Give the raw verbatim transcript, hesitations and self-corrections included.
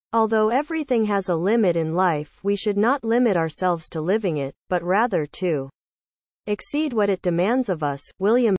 Although everything has a limit in life, we should not limit ourselves to living it, but rather to exceed what it demands of us. William